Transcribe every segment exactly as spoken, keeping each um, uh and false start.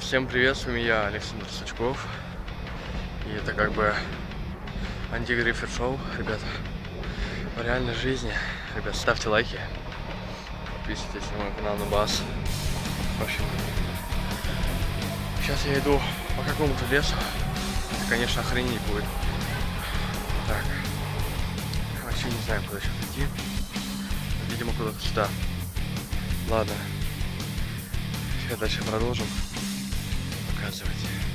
Всем привет, с вами я, Александр Сачков. И это как бы антигрифер шоу, ребята. В реальной жизни, ребят, ставьте лайки, подписывайтесь на мой канал Нубас. В общем, сейчас я иду по какому-то лесу. И, конечно, охренеть будет. Так, вообще не знаю, куда сейчас идти. Видимо, куда-то сюда. Ладно, сейчас дальше продолжим показывать.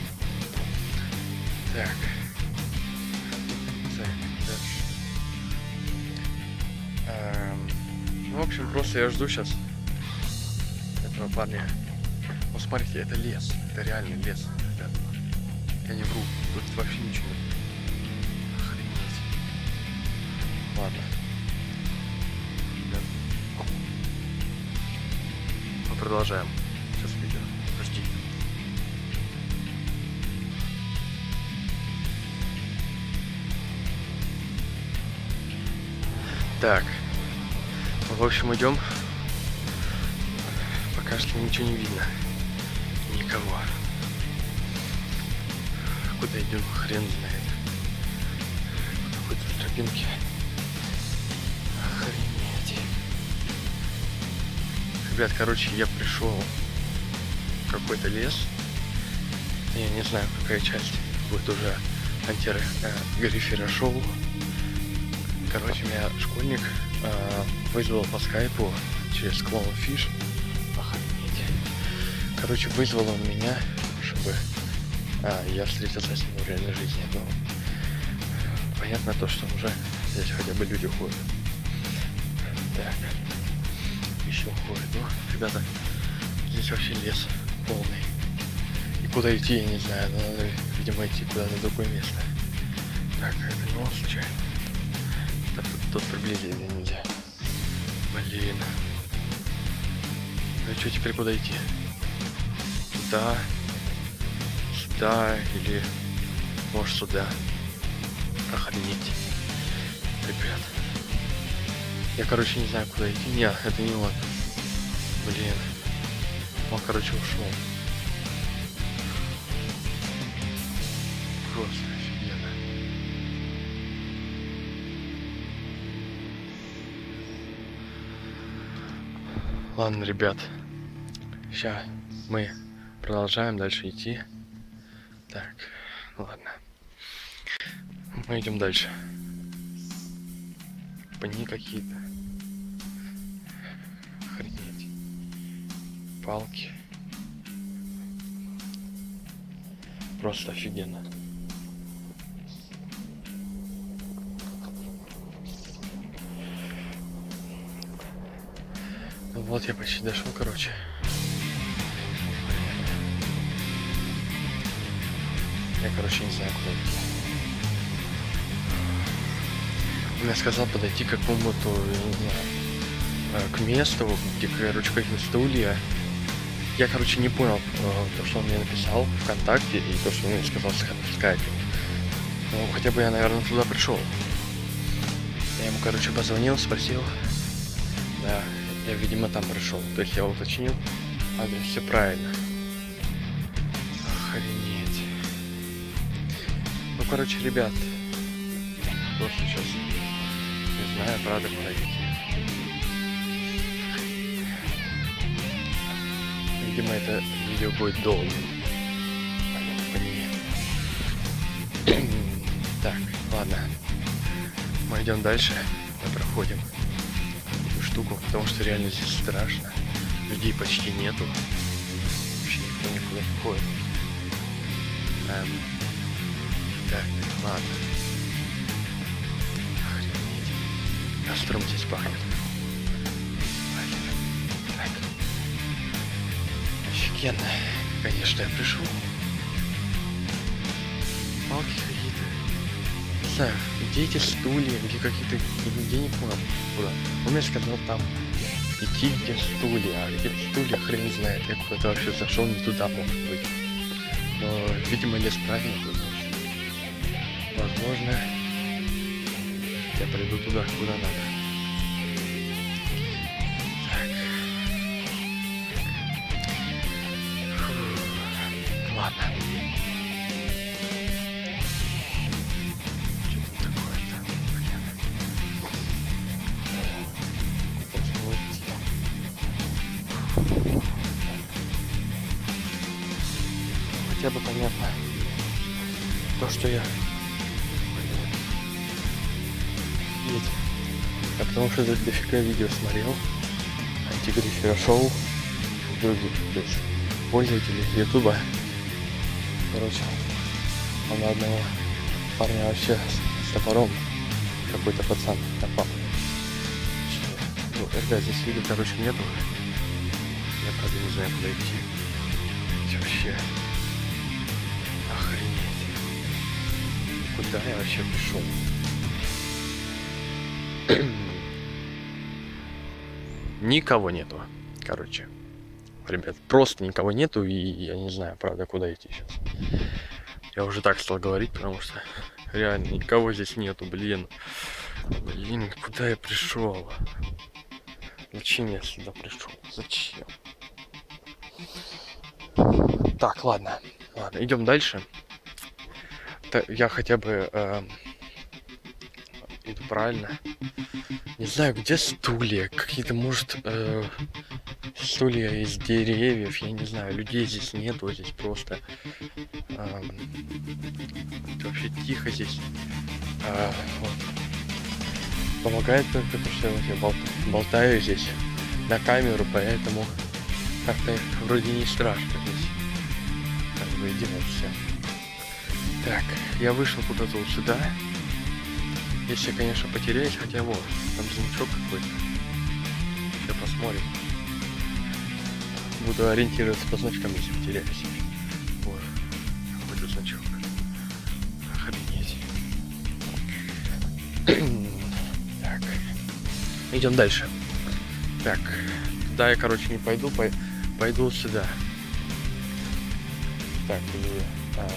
Так. Так, дальше. Эм, ну, в общем, просто я жду сейчас этого парня. Вот смотрите, это лес. Это реальный лес, ребят. Я не вру. Тут вообще ничего нет. Охренеть. Ладно. Мы продолжаем. Сейчас видео. Подожди. Так, в общем, идем. Пока что ничего не видно. Никого. Куда идем, хрен знает. Какой-то тропинки. Охренеть. Ребят, короче, я пришел в какой-то лес. Я не знаю, какая часть будет уже антигрифера шоу. Короче, меня школьник э, вызвал по скайпу через Clownfish. Охренеть. Короче, вызвал он меня, чтобы а, я встретился с ним в реальной жизни. Но понятно то, что уже здесь хотя бы люди ходят. Так, еще ходят. Ну, ребята, здесь вообще лес полный. И куда идти, я не знаю. Надо, видимо, идти куда-то в другое место. Так, это не он случайно. Так, тут, тут приблизиться нельзя. Блин. Ну и что, теперь куда идти? Сюда. Сюда или может сюда. Охренеть. Ребят. Я, короче, не знаю, куда идти. Нет, это не он. Блин. Он, короче, ушел. Просто офигенно. Ладно, ребят, сейчас мы продолжаем дальше идти. Так, ладно. Мы идем дальше. Пни какие-то. Охренеть. Палки. Просто офигенно. Вот я почти дошел, короче. Я, короче, не знаю, куда идти. Он мне сказал подойти к какому-то, не знаю, к месту, где, короче, какие-то стулья. Я, короче, не понял то, что он мне написал ВКонтакте, и то, что он мне сказал в скайпе. Ну, хотя бы я, наверное, туда пришел. Я ему, короче, позвонил, спросил. Да. Я, видимо, там пришел. То есть я уточнил. Адрес, все правильно. Охренеть. Ну, короче, ребят. Просто сейчас не знаю, правда, куда идти. Видимо, это видео будет долгим. Так, ладно. Мы идем дальше. Мы проходим штуку, потому что реально здесь страшно. Людей почти нету. Вообще никто никуда не ходит. Эм. Так, ладно. Охренеть. Костром здесь пахнет. Так. Офигенно. Конечно, я пришел. Палки какие-то. Не знаю, где эти стулья, где какие-то... Я не понял, куда. Он мне сказал там идти, где стулья, а где стулья хрен знает. Я куда-то вообще зашел не туда, может быть. Но, видимо, лес правильно тут. Возможно, я пойду туда, куда надо. Так. сразу понятно то, что я ведь, а потому что за дофига видео смотрел антигрифера шоу других, то есть пользователей ютуба. Короче, он на одного парня вообще с, с топором, какой-то пацан напал. Ну, ребят, здесь видео, короче, нету. Я правда не знаю, куда идти. Здесь вообще охренеть. Куда я вообще пришел? Никого нету. Короче, ребят, просто никого нету, и я не знаю, правда, куда идти сейчас. Я уже так стал говорить, потому что реально никого здесь нету, блин. Блин, куда я пришел? Зачем я сюда пришел? Зачем? Так, ладно. Ладно, идем дальше. Я хотя бы э, иду правильно. Не знаю, где стулья. Какие-то, может, э, стулья из деревьев. Я не знаю, людей здесь нету. Здесь просто э, вообще тихо здесь. Э, вот. Помогает только то, что я бол- болтаю здесь на камеру, поэтому как-то вроде не страшно здесь. Как бы делать все. Так, я вышел куда-то вот сюда. Если я, конечно, потеряюсь, хотя вот, там значок какой-то. Сейчас посмотрим. Буду ориентироваться по значкам, если потеряюсь. Вот, какой-то значок. Охренеть. Так, идем дальше. Так, туда я, короче, не пойду, пой- пойду сюда. Так, и, а,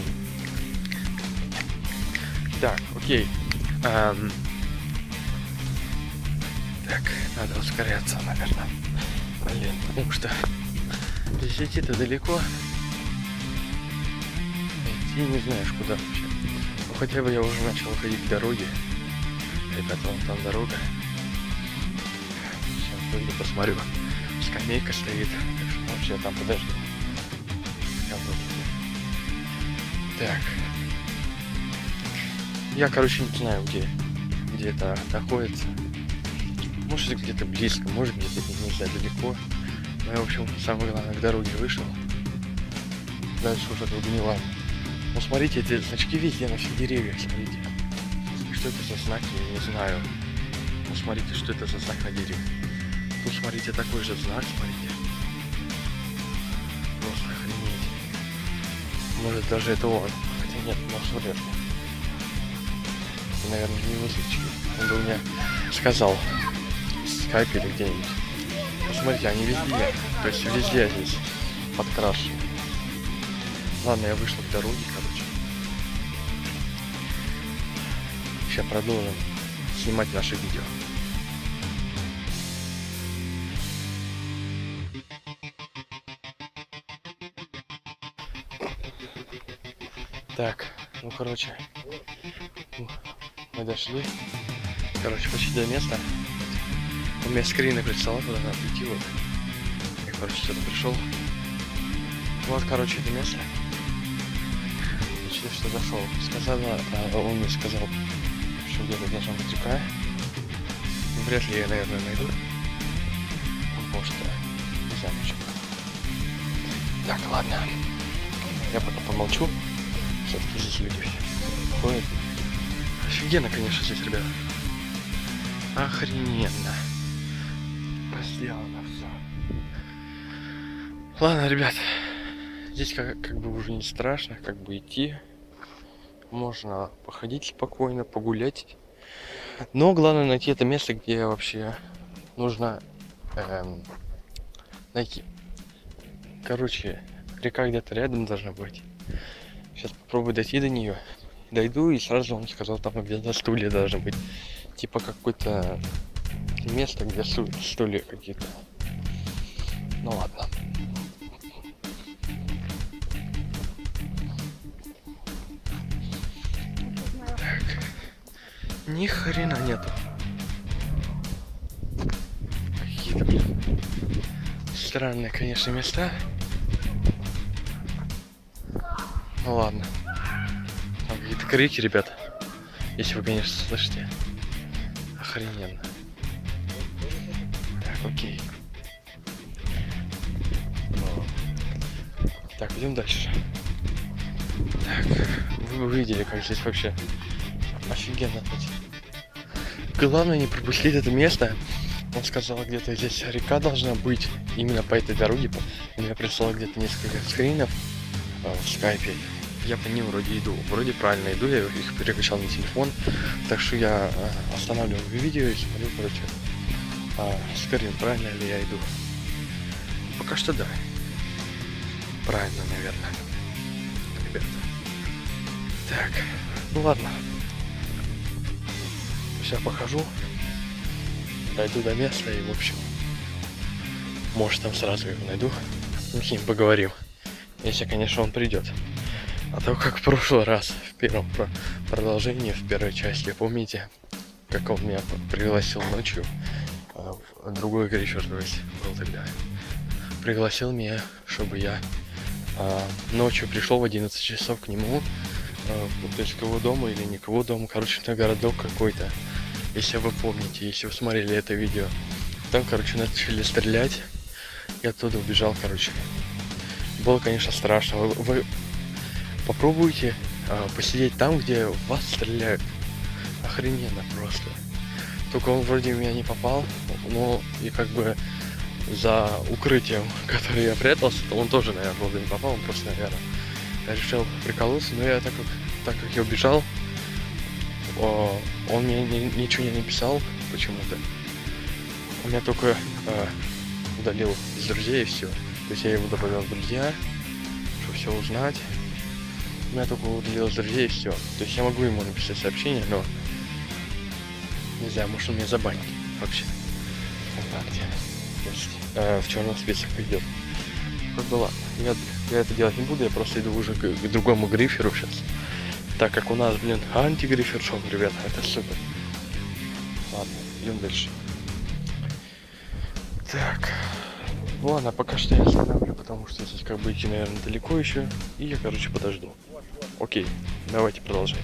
так, окей. Um, так, надо ускоряться, наверное. Блин, потому что здесь идти-то далеко. Идти не знаешь куда вообще. Ну хотя бы я уже начал ходить к дороге. Ребята, вон там дорога. Сейчас выйду, посмотрю. Скамейка стоит. Так что вообще я там подожду. Я вот. Так. Я, короче, не знаю, где, где это находится. Может, где-то близко, может, где-то, не знаю, далеко. Но я, в общем, самое главное, к дороге вышел. Дальше уже тут не важно. Ну, смотрите, эти значки везде, на всех деревьях, смотрите. Что это за знак, я не знаю. Ну, смотрите, что это за знак на дереве. Тут, смотрите, такой же знак, смотрите. Просто охренеть. Может, даже это он. Хотя нет, может, вряд ли. Наверное, не высочки. Он бы мне сказал в скайпе или где-нибудь. Посмотрите, они везде. То есть везде здесь подкрашены. Ладно, я вышел к дороге, короче. Сейчас продолжим снимать наше видео. Так, ну короче. Мы дошли. Короче, почти до места. У меня скрины прислала, куда надо прийти. Вот. Я, короче, сюда пришел. Вот, короче, это место. Почти что зашел. Сказала, а он мне сказал, что где-то должна быть река. Вряд ли я, наверное, найду. Может, не знаю почему. Так, ладно. Я пока помолчу. Все-таки здесь люди ходят. Офигенно, конечно, здесь, ребята. Охрененно. Сделано все. Ладно, ребят. Здесь как, как бы уже не страшно, как бы идти. Можно походить спокойно, погулять. Но главное найти это место, где вообще нужно эм, найти. Короче, река где-то рядом должна быть. Сейчас попробую дойти до нее. Дойду, и сразу он сказал, там где-то стулья должны быть. Типа какое-то место, где стулья какие-то. Ну ладно. Так. Ни хрена нету. Какие-то, блин, странные, конечно, места. Ну ладно. Там какие-то крики, ребята. Если вы, конечно, слышите. Охрененно. Так, окей. Ну. Так, идем дальше. Так, вы бы видели, как здесь вообще офигенно. Главное не пропустить это место. Он сказал, где-то здесь река должна быть. Именно по этой дороге. Он мне прислал где-то несколько скринов э, в скайпе. Я по ним вроде иду. Вроде правильно иду, я их перекачал на телефон. Так что я э, останавливаю видео и смотрю, короче, э, скрин, правильно ли я иду. Пока что да. Правильно, наверное. Ребята. Так, ну ладно. Сейчас покажу. Дойду до места и, в общем, может, там сразу его найду. Мы с ним поговорим. Если, конечно, он придет. А то, как в прошлый раз, в первом про продолжении, в первой части, помните, как он меня пригласил ночью, а, другой грифер, то есть, был тогда, пригласил меня, чтобы я а, ночью пришел в одиннадцать часов к нему, а, то есть к его дому или не к его дому, короче, на городок какой-то. Если вы помните, если вы смотрели это видео. Там, короче, начали стрелять. Я оттуда убежал, короче. Было, конечно, страшно. Вы, вы попробуйте а, посидеть там, где в вас стреляют. Охрененно просто. Только он вроде в меня не попал. Но и как бы за укрытием, которое я прятался, то он тоже, наверное, вроде не попал. Он просто, наверное, решил приколоться. Но я так как, так как я убежал, он мне ничего не написал почему-то. У меня только э, удалил из друзей и все. То есть я его добавил в друзья, чтобы все узнать. У меня только удалил из друзей и все. То есть я могу ему написать сообщение, но не знаю, может он меня забанит вообще. ВКонтакте. То есть э, в черном список идет. Как бы ладно. Я, я это делать не буду, я просто иду уже к, к другому гриферу сейчас. Так как у нас, блин, антигрифер шоу, ребята, это супер. Ладно, идем дальше. Так, ладно, пока что я останавливаю, потому что здесь как бы идти, наверное, далеко еще. И я, короче, подожду. Окей, давайте продолжаем.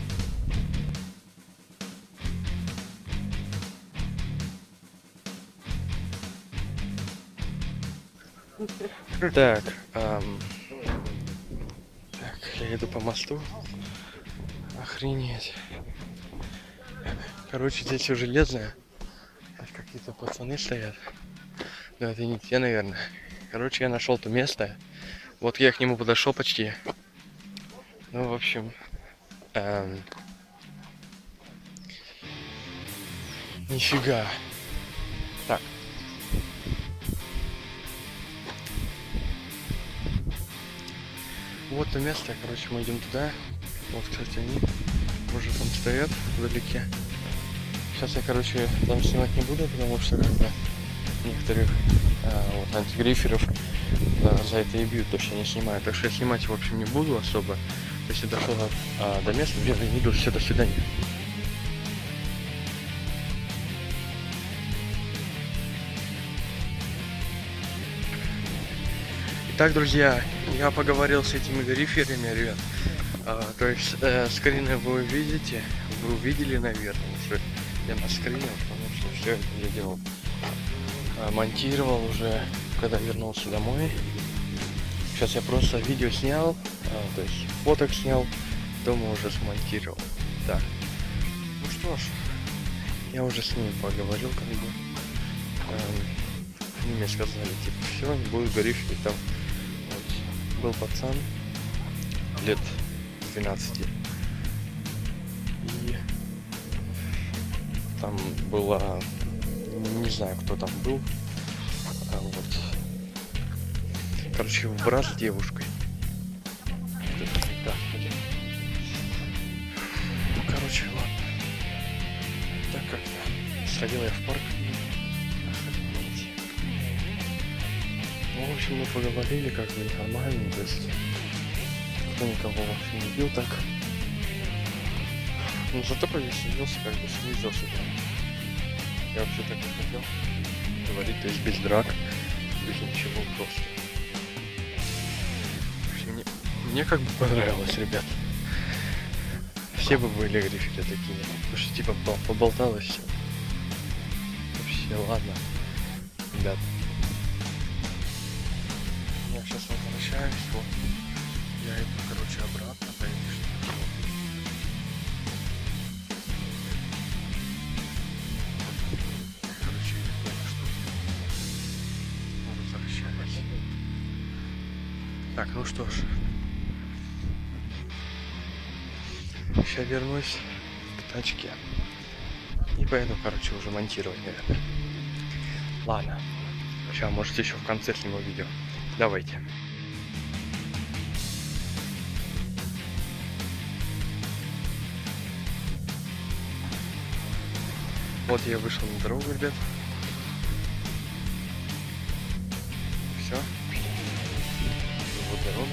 Так, эм... так, я иду по мосту. Охренеть. Короче, здесь все железное. Какие-то пацаны стоят. Но это не те, наверное. Короче, я нашел то место. Вот я к нему подошел почти. Ну, в общем... Эм... Нифига. Так. Вот то место, короче, мы идем туда. Вот, кстати, они уже там стоят вдалеке. Сейчас я, короче, там снимать не буду, потому что как бы некоторых а, вот, антигриферов да, за это и бьют, то, что они снимают. Так что я снимать, в общем, не буду особо. Если дошел а, до места, где я иду, все, до свидания. Итак, друзья, я поговорил с этими гриферами, ребят. А, то есть э, скрины вы увидите, вы увидели, наверное, что я на скрине, потому что все это я делал, а, монтировал уже, когда вернулся домой. Сейчас я просто видео снял, а, то есть фоток снял, дома уже смонтировал. Так, ну что ж, я уже с ними поговорил, как бы. Эм, они мне сказали, типа, все, не будет гриферить там. Вот, был пацан лет двенадцати. И там было, не знаю, кто там был, а вот, короче, его брат с девушкой. Ну, короче, ладно. Так как-то сходил я в парк. Ну, в общем, мы поговорили, как бы нормально, то есть кто никого вообще не бил так. Но зато повеселился, как бы снизился. Я вообще так не хотел говорить, то есть без драк, без ничего, просто. В общем, мне, мне как бы понравилось, ребят. Все бы были гриферы такие. Потому что типа поболталось все. Вообще, ладно. Ребят. Я сейчас возвращаюсь. Вот. Я иду, короче, обратно. Поэтому что короче, я что возвращаюсь. Так, ну что ж. Сейчас вернусь к тачке. И поеду, короче, уже монтировать, наверное. Ладно. Сейчас, может, еще в конце сниму видео. Давайте. Вот я вышел на дорогу, ребят. Все. Вот дорога.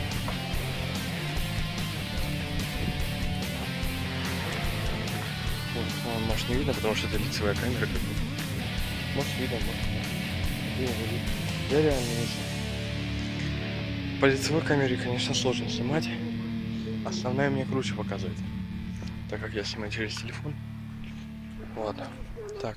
Вот, может не видно, потому что это лицевая камера. Может видно, может нет. Я реально не знаю. По лицевой камере, конечно, сложно снимать. Основная мне круче показывает. Так как я снимаю через телефон. Ладно. Так.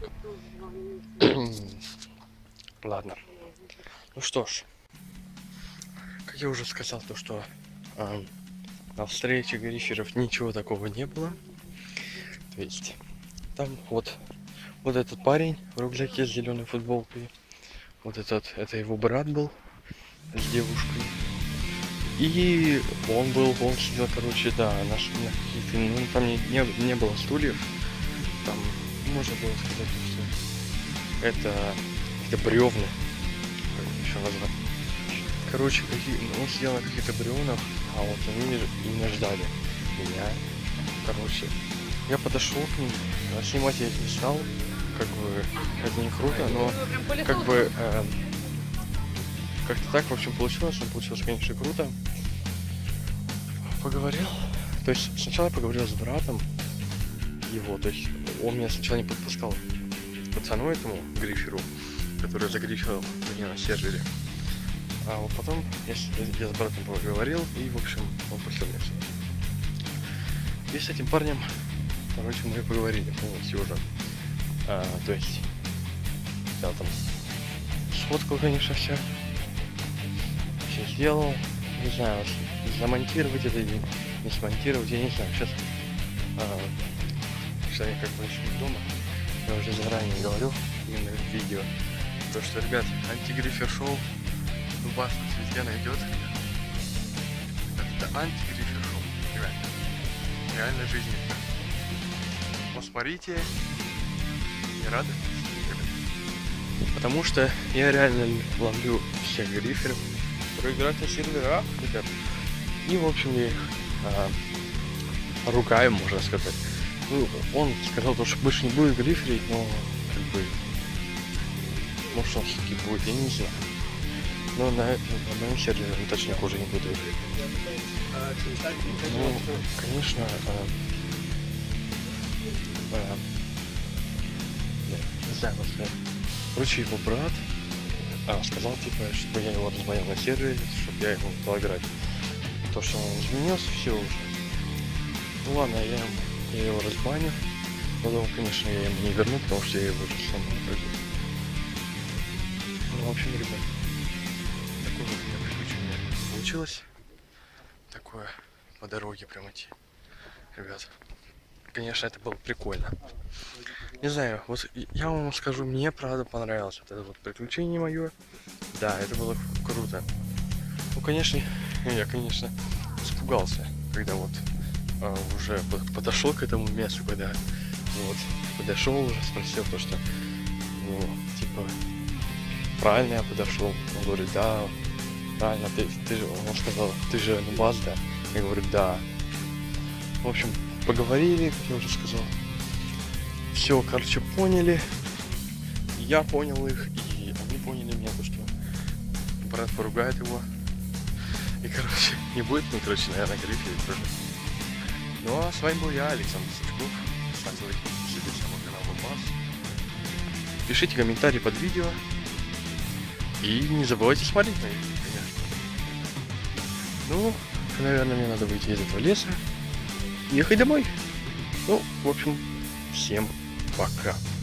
Ладно. Ну что ж. Как я уже сказал, то что э, на встрече гриферов ничего такого не было. То есть там вот вот этот парень в рюкзаке с зеленой футболкой. Вот этот, это его брат был с девушкой. И он был, он сидел, короче, да, на, на каких-то, ну, там не, не, не было стульев. Там можно было сказать, что это, это бревна. Как еще назвать. Короче, какие, он сидел на каких-то бревнах, а вот они именно ждали меня. Короче, я подошел к ним, а снимать я их не стал. Как бы это не круто, но как бы э, как-то так, в общем, получилось. Он получилось, конечно, круто. Поговорил. То есть сначала я поговорил с братом его, то есть он меня сначала не подпускал пацану этому гриферу, который загрифил меня на сервере. А вот потом я, я с братом поговорил, и, в общем, он пустил меня. И с этим парнем, короче, мы поговорили полностью уже. А, то есть я там сфоткал, конечно, все. Все сделал. Не знаю, замонтировать это или не смонтировать, я не знаю. Сейчас, а, что я как бы еще не дома. Я уже заранее говорю, именно в видео. То, что, ребят, антигрифер шоу вас везде найдет. Это антигрифер шоу. Реально. Реальной жизни. Посмотрите. Не рады? Потому что я реально ловлю всех гриферов, которые играют на серверах, ребят. И, в общем, я их а, ругаю, можно сказать. Ну, он сказал, что больше не будет гриферить, но как бы может он все-таки будет, я не знаю. Но на, на моем сервере он точно хуже не будет. Ну, конечно, а, а, не знаю, вот, короче, его брат а, сказал, типа, чтобы я его разбанил на сервере, чтобы я его стал играть. То, что он изменился, все уже. Ну ладно, я, я его разбаню. Потом, конечно, я ему не верну, потому что я его уже сломал. Ну, в общем, ребят, такое вот у меня приключение получилось. Такое по дороге прям идти. Ребят, конечно, это было прикольно. Не знаю, вот я вам скажу, мне правда понравилось вот это вот приключение мое. Да, это было круто. Ну, конечно, я, конечно, испугался, когда вот а, уже подошел к этому месту, когда вот подошел, уже спросил то, что, ну, типа, правильно я подошел. Он говорит, да, правильно, ты, ты же, он сказал, ты же Нубас, да? Я говорю, да. В общем, поговорили, как я уже сказал. Все, короче, поняли. Я понял их, и они поняли меня, то, что брат поругает его. И, короче, не будет, ну, короче, наверное, гриферить тоже. Ну, а с вами был я, Александр Сучков. Ставьте лайки, подписывайтесь на мой канал Нубас. Пишите комментарии под видео. И не забывайте смотреть на них, конечно. Ну, наверное, мне надо выйти из этого леса, ехать домой. Ну, в общем, всем пока.